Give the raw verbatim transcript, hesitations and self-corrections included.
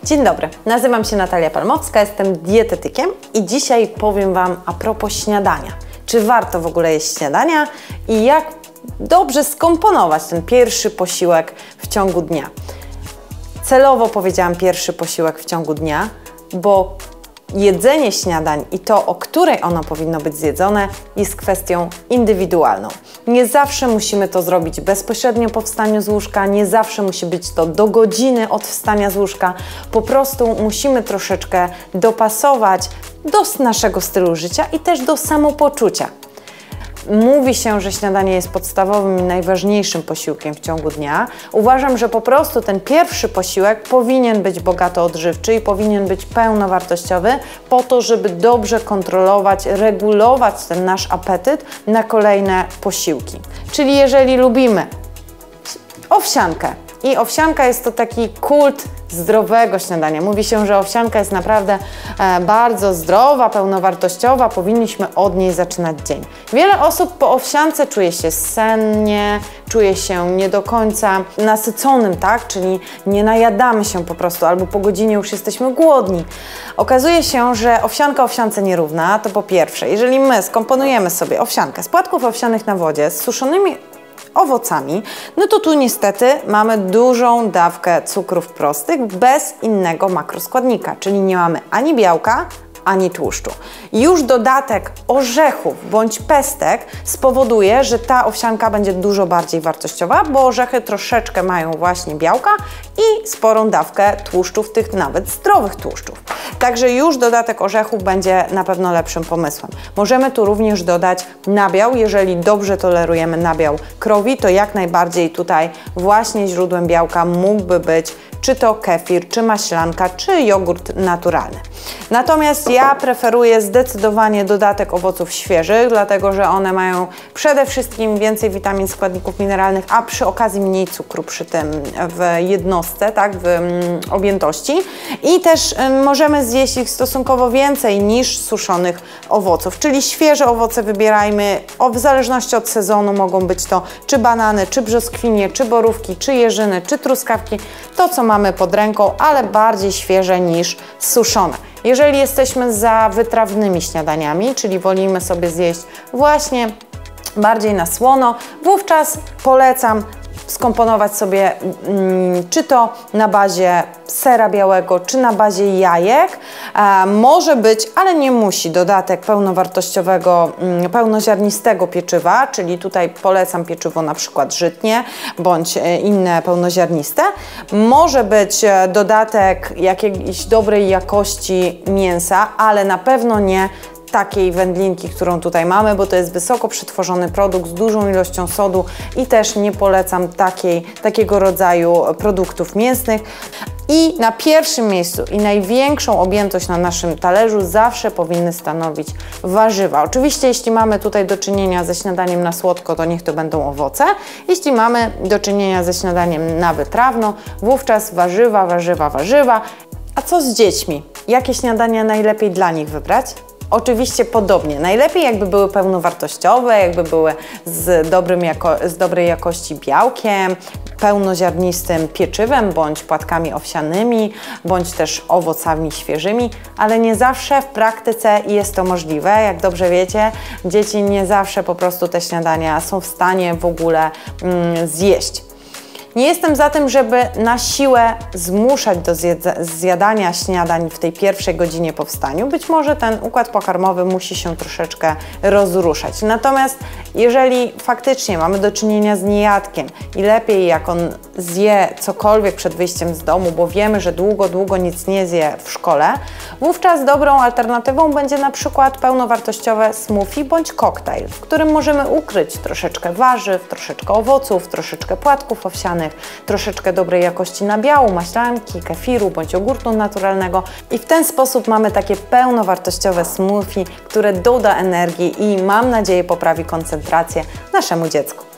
Dzień dobry, nazywam się Natalia Palmowska, jestem dietetykiem i dzisiaj powiem Wam a propos śniadania. Czy warto w ogóle jeść śniadania i jak dobrze skomponować ten pierwszy posiłek w ciągu dnia. Celowo powiedziałam pierwszy posiłek w ciągu dnia, bo jedzenie śniadań i to, o której ono powinno być zjedzone, jest kwestią indywidualną. Nie zawsze musimy to zrobić bezpośrednio po wstaniu z łóżka, nie zawsze musi być to do godziny od wstania z łóżka. Po prostu musimy troszeczkę dopasować do naszego stylu życia i też do samopoczucia. Mówi się, że śniadanie jest podstawowym i najważniejszym posiłkiem w ciągu dnia. Uważam, że po prostu ten pierwszy posiłek powinien być bogato odżywczy i powinien być pełnowartościowy po to, żeby dobrze kontrolować, regulować ten nasz apetyt na kolejne posiłki. Czyli jeżeli lubimy owsiankę i owsianka jest to taki kult zdrowego śniadania. Mówi się, że owsianka jest naprawdę e, bardzo zdrowa, pełnowartościowa, powinniśmy od niej zaczynać dzień. Wiele osób po owsiance czuje się sennie, czuje się nie do końca nasyconym, tak? Czyli nie najadamy się po prostu, albo po godzinie już jesteśmy głodni. Okazuje się, że owsianka owsiance nierówna, to po pierwsze, jeżeli my skomponujemy sobie owsiankę z płatków owsianych na wodzie, z suszonymi owocami, no to tu niestety mamy dużą dawkę cukrów prostych bez innego makroskładnika, czyli nie mamy ani białka, ani tłuszczu. Już dodatek orzechów bądź pestek spowoduje, że ta owsianka będzie dużo bardziej wartościowa, bo orzechy troszeczkę mają właśnie białka i sporą dawkę tłuszczów, tych nawet zdrowych tłuszczów. Także już dodatek orzechów będzie na pewno lepszym pomysłem. Możemy tu również dodać nabiał, jeżeli dobrze tolerujemy nabiał krowi, to jak najbardziej tutaj właśnie źródłem białka mógłby być czy to kefir, czy maślanka, czy jogurt naturalny. Natomiast ja preferuję zdecydowanie dodatek owoców świeżych, dlatego że one mają przede wszystkim więcej witamin, składników mineralnych, a przy okazji mniej cukru przy tym w jednostce, tak, w mm, objętości. I też y, możemy zjeść ich stosunkowo więcej niż suszonych owoców, czyli świeże owoce wybierajmy, o, w zależności od sezonu mogą być to czy banany, czy brzoskwinie, czy borówki, czy jeżyny, czy truskawki, to co mamy pod ręką, ale bardziej świeże niż suszone. Jeżeli jesteśmy za wytrawnymi śniadaniami, czyli wolimy sobie zjeść właśnie bardziej na słono, wówczas polecam skomponować sobie mm, czy to na bazie sera białego, czy na bazie jajek. E, może być, ale nie musi, dodatek pełnowartościowego, mm, pełnoziarnistego pieczywa, czyli tutaj polecam pieczywo na przykład żytnie, bądź e, inne pełnoziarniste. Może być e, dodatek jakiejś dobrej jakości mięsa, ale na pewno nie takiej wędlinki, którą tutaj mamy, bo to jest wysoko przetworzony produkt z dużą ilością sodu i też nie polecam takiej, takiego rodzaju produktów mięsnych. I na pierwszym miejscu i największą objętość na naszym talerzu zawsze powinny stanowić warzywa. Oczywiście jeśli mamy tutaj do czynienia ze śniadaniem na słodko, to niech to będą owoce. Jeśli mamy do czynienia ze śniadaniem na wytrawno, wówczas warzywa, warzywa, warzywa. A co z dziećmi? Jakie śniadania najlepiej dla nich wybrać? Oczywiście podobnie. Najlepiej jakby były pełnowartościowe, jakby były z, dobrym jako, z dobrej jakości białkiem, pełnoziarnistym pieczywem, bądź płatkami owsianymi, bądź też owocami świeżymi, ale nie zawsze w praktyce jest to możliwe. Jak dobrze wiecie, dzieci nie zawsze po prostu te śniadania są w stanie w ogóle mm, zjeść. Nie jestem za tym, żeby na siłę zmuszać do zjadania śniadań w tej pierwszej godzinie po wstaniu. Być może ten układ pokarmowy musi się troszeczkę rozruszać. Natomiast jeżeli faktycznie mamy do czynienia z niejadkiem i lepiej jak on zje cokolwiek przed wyjściem z domu, bo wiemy, że długo, długo nic nie zje w szkole, wówczas dobrą alternatywą będzie na przykład pełnowartościowe smoothie bądź koktajl, w którym możemy ukryć troszeczkę warzyw, troszeczkę owoców, troszeczkę płatków owsianych, troszeczkę dobrej jakości nabiału, maślanki, kefiru bądź jogurtu naturalnego i w ten sposób mamy takie pełnowartościowe smoothie, które doda energii i mam nadzieję poprawi koncentrację naszemu dziecku.